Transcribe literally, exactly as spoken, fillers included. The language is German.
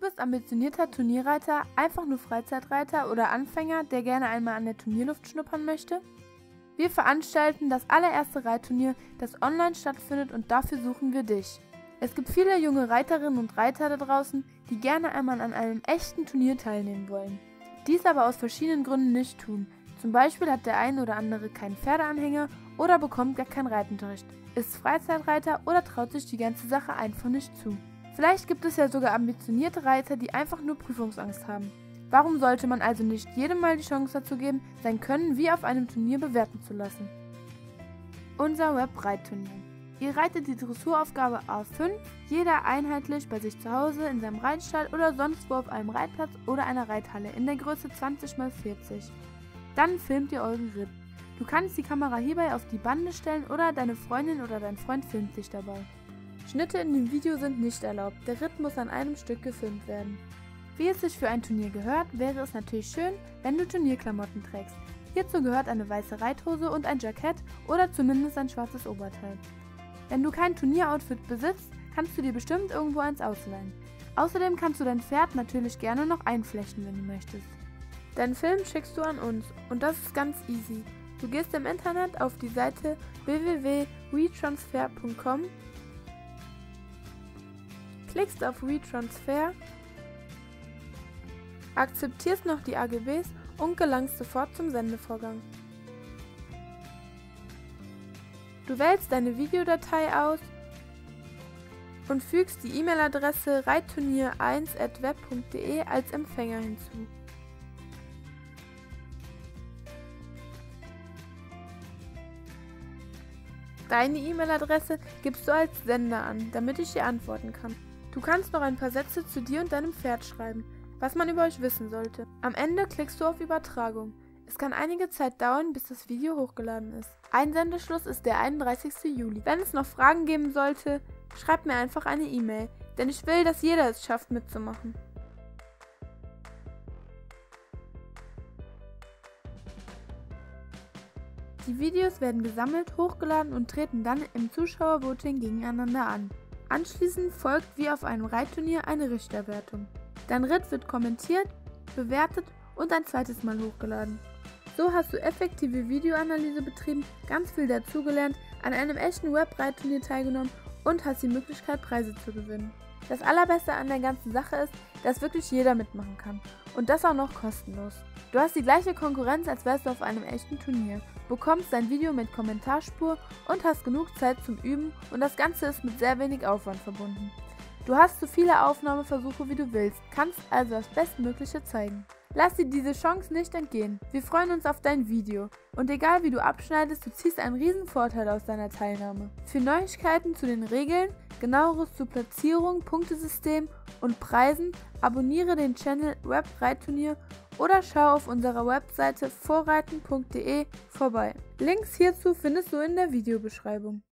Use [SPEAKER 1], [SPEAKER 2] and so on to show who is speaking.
[SPEAKER 1] bist ambitionierter Turnierreiter, einfach nur Freizeitreiter oder Anfänger, der gerne einmal an der Turnierluft schnuppern möchte? Wir veranstalten das allererste Reitturnier, das online stattfindet, und dafür suchen wir dich. Es gibt viele junge Reiterinnen und Reiter da draußen, die gerne einmal an einem echten Turnier teilnehmen wollen, dies aber aus verschiedenen Gründen nicht tun. Zum Beispiel hat der eine oder andere keinen Pferdeanhänger oder bekommt gar keinen Reitunterricht, ist Freizeitreiter oder traut sich die ganze Sache einfach nicht zu. Vielleicht gibt es ja sogar ambitionierte Reiter, die einfach nur Prüfungsangst haben. Warum sollte man also nicht jedem mal die Chance dazu geben, sein Können wie auf einem Turnier bewerten zu lassen? Unser Web-Reitturnier. Ihr reitet die Dressuraufgabe A fünf, jeder einheitlich bei sich zu Hause, in seinem Reitstall oder sonst wo auf einem Reitplatz oder einer Reithalle in der Größe zwanzig mal vierzig. Dann filmt ihr euren Ritt. Du kannst die Kamera hierbei auf die Bande stellen oder deine Freundin oder dein Freund filmt dich dabei. Schnitte in dem Video sind nicht erlaubt, der Ritt muss an einem Stück gefilmt werden. Wie es sich für ein Turnier gehört, wäre es natürlich schön, wenn du Turnierklamotten trägst. Hierzu gehört eine weiße Reithose und ein Jackett oder zumindest ein schwarzes Oberteil. Wenn du kein Turnieroutfit besitzt, kannst du dir bestimmt irgendwo eins ausleihen. Außerdem kannst du dein Pferd natürlich gerne noch einflechten, wenn du möchtest. Deinen Film schickst du an uns und das ist ganz easy. Du gehst im Internet auf die Seite w w w punkt retransfer punkt com, klickst auf Retransfer, akzeptierst noch die A G Bs und gelangst sofort zum Sendevorgang. Du wählst deine Videodatei aus und fügst die E-Mail-Adresse reitturnier eins at web punkt de als Empfänger hinzu. Deine E-Mail-Adresse gibst du als Sender an, damit ich dir antworten kann. Du kannst noch ein paar Sätze zu dir und deinem Pferd schreiben, was man über euch wissen sollte. Am Ende klickst du auf Übertragung. Es kann einige Zeit dauern, bis das Video hochgeladen ist. Einsendeschluss ist der einunddreißigste Juli. Wenn es noch Fragen geben sollte, schreib mir einfach eine E-Mail, denn ich will, dass jeder es schafft mitzumachen. Die Videos werden gesammelt, hochgeladen und treten dann im Zuschauervoting gegeneinander an. Anschließend folgt wie auf einem Reitturnier eine Richterwertung. Dein Ritt wird kommentiert, bewertet und ein zweites Mal hochgeladen. So hast du effektive Videoanalyse betrieben, ganz viel dazugelernt, an einem echten Web-Reitturnier teilgenommen und hast die Möglichkeit, Preise zu gewinnen. Das Allerbeste an der ganzen Sache ist, dass wirklich jeder mitmachen kann. Und das auch noch kostenlos. Du hast die gleiche Konkurrenz, als wärst du auf einem echten Turnier, bekommst dein Video mit Kommentarspur und hast genug Zeit zum Üben, und das Ganze ist mit sehr wenig Aufwand verbunden. Du hast so viele Aufnahmeversuche wie du willst, kannst also das Bestmögliche zeigen. Lass dir diese Chance nicht entgehen. Wir freuen uns auf dein Video. Und egal wie du abschneidest, du ziehst einen riesen Vorteil aus deiner Teilnahme. Für Neuigkeiten zu den Regeln, genaueres zu Platzierung, Punktesystem und Preisen, abonniere den Channel Web Reitturnier oder schau auf unserer Webseite vorreiten punkt de vorbei. Links hierzu findest du in der Videobeschreibung.